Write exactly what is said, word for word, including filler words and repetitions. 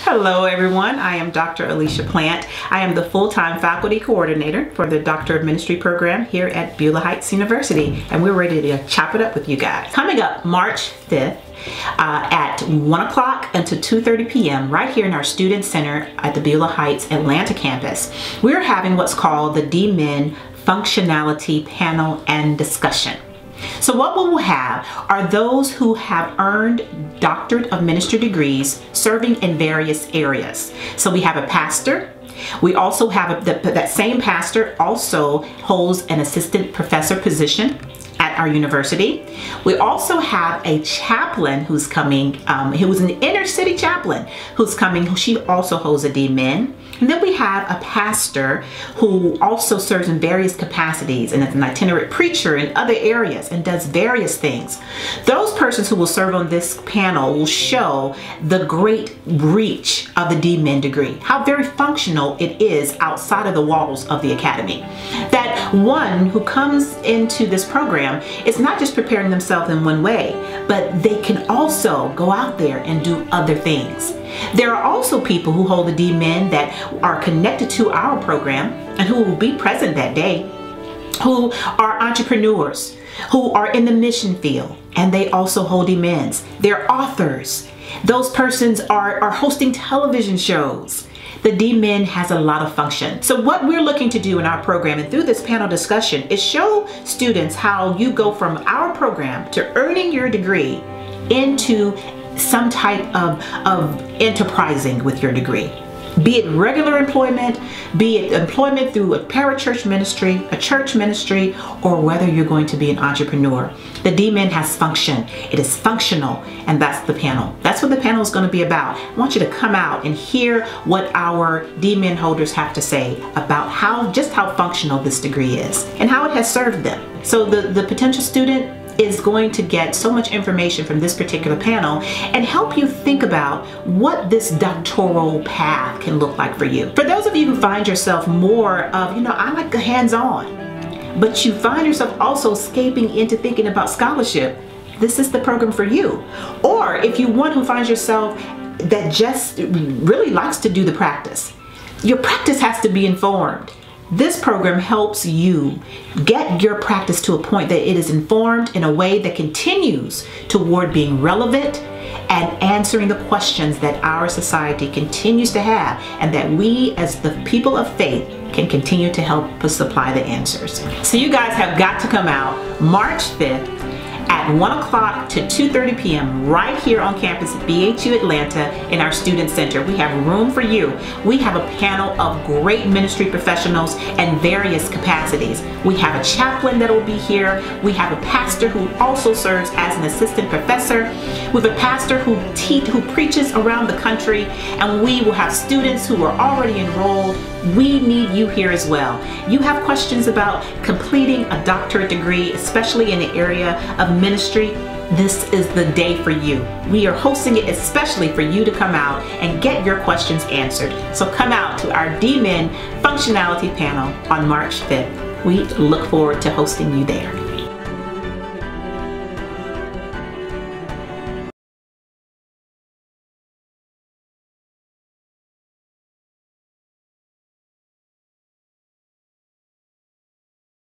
Hello everyone, I am Doctor Alicia Plant. I am the full-time faculty coordinator for the Doctor of Ministry program here at Beulah Heights University, and we're ready to chop it up with you guys. Coming up March fifth uh, at one o'clock until two thirty p m right here in our Student Center at the Beulah Heights Atlanta campus, we're having what's called the DMin Functionality Panel and Discussion. So what we will have are those who have earned Doctorate of Ministry degrees serving in various areas. So we have a pastor. We also have a, the, that same pastor also holds an assistant professor position at our university. We also have a chaplain who's coming, um, who was an inner city chaplain who's coming, who she also holds a DMin. And then we have a pastor who also serves in various capacities and is an itinerant preacher in other areas and does various things. Those persons who will serve on this panel will show the great reach of the DMin degree, how very functional it is outside of the walls of the academy. That one who comes into this program is not just preparing themselves in one way, but they can also go out there and do other things. There are also people who hold the DMin that are connected to our program and who will be present that day, who are entrepreneurs, who are in the mission field, and they also hold DMins. They're authors. Those persons are, are hosting television shows. The DMin has a lot of function. So what we're looking to do in our program and through this panel discussion is show students how you go from our program to earning your degree into some type of, of enterprising with your degree. Be it regular employment, be it employment through a parachurch ministry, a church ministry, or whether you're going to be an entrepreneur. The DMin has function. It is functional, and that's the panel. That's what the panel is going to be about. I want you to come out and hear what our DMin holders have to say about how, just how functional this degree is and how it has served them. So the, the potential student is going to get so much information from this particular panel and help you think about what this doctoral path can look like for you. For those of you who find yourself more of, you know, I like the hands-on, but you find yourself also escaping into thinking about scholarship, this is the program for you. Or if you one who finds yourself that just really likes to do the practice, your practice has to be informed. This program helps you get your practice to a point that it is informed in a way that continues toward being relevant and answering the questions that our society continues to have, and that we as the people of faith can continue to help us supply the answers. So you guys have got to come out March fifth at one o'clock to two thirty p m right here on campus at B H U Atlanta in our Student Center. We have room for you. We have a panel of great ministry professionals and various capacities. We have a chaplain that will be here. We have a pastor who also serves as an assistant professor. We have a pastor who teach, who preaches around the country, and we will have students who are already enrolled. We need you here as well. You have questions about completing a doctorate degree, especially in the area of ministry, this is the day for you. We are hosting it especially for you to come out and get your questions answered. So come out to our DMin Functionality panel on March fifth. We look forward to hosting you there.